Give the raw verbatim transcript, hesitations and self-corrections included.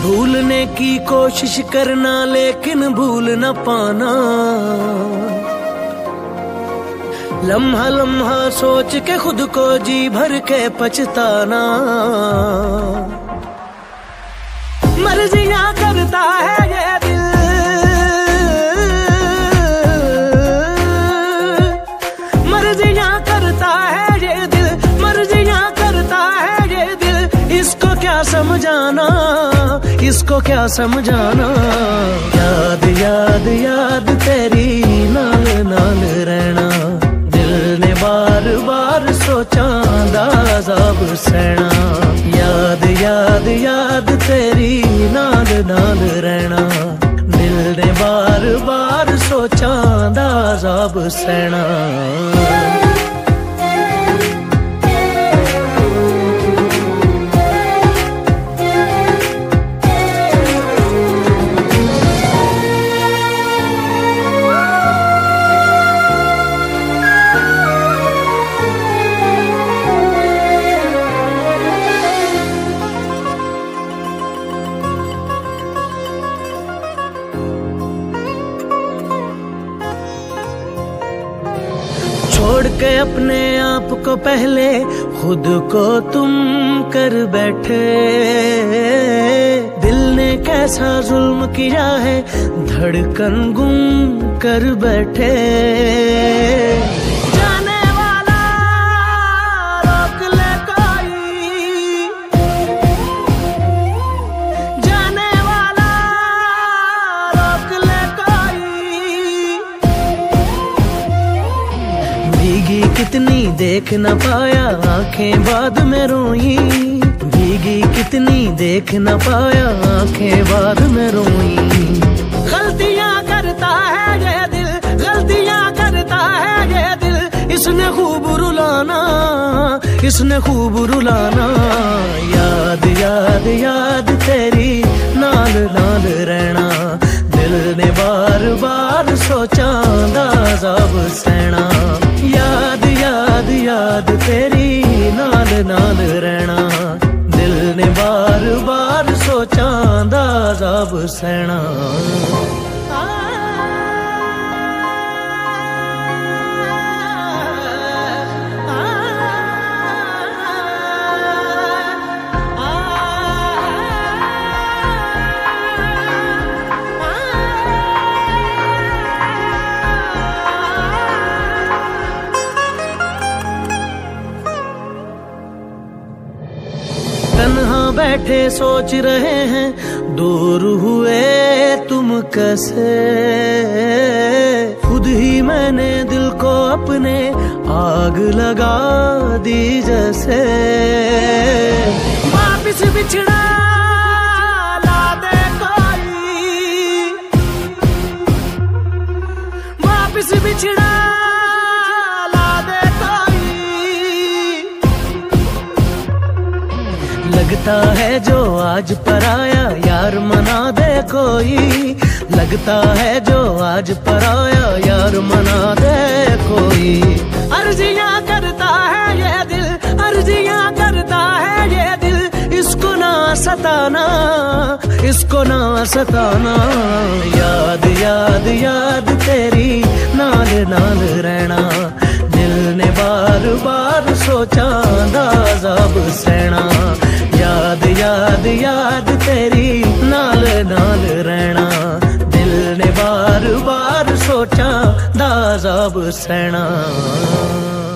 भूलने की कोशिश करना लेकिन भूल न पाना, लम्हा लम्हा सोच के खुद को जी भर के पछताना। मर्जियां करता है ये दिल, मर्जियां करता है ये दिल, मर्जियां करता है ये दिल। इसको क्या समझाना, इसको क्या समझाना। याद याद याद तेरी नाल नाल रहना, दिल ने बार बार सोचा दाज़ाब सहना। याद याद याद तेरी नाल नाल रहना, दिल ने बार बार सोचा दाज़ाब सहना। छोड़ के अपने आप को पहले खुद को तुम कर बैठे, दिल ने कैसा जुल्म किया है धड़कन गुम कर बैठे। जाने वाला रोक ले कोई, जाने वाला रोक ले कोई। भीगी कितनी देख न पाया आंखें बाद में रोई, भीगी कितनी देख न पाया आंखें बाद में रोई। गलतियां करता है ये दिल, गलतियां करता है ये दिल। इसने खूब रुलाना, इसने खूब रुलाना। याद याद याद तेरी नाल नाल रहना, दिल ने बार बार सोचा दाज़ाब सहना। याद याद याद तेरी नाल नाल रहना, दिल ने बार बार सोचा दाज़ाब सहना। तन्हा बैठे सोच रहे हैं दूर हुए तुम कैसे, खुद ही मैंने दिल को अपने आग लगा दी जैसे। वापिस बिछड़ा ला दे कोई, वापिस बिछड़ा लगता है जो आज पराया यार मना दे कोई, लगता है जो आज पराया यार मना दे कोई। अर्जियां करता है ये दिल, अर्जियां करता है ये दिल। इसको ना सताना, इसको ना सताना। याद याद याद तेरी नाल नाल रहना, दिल ने बार बार सोचा दाज़ाब सहना। याद याद याद तेरी नाल नाल रहना, दिल ने बार बार सोचा दाज़ाब सहना।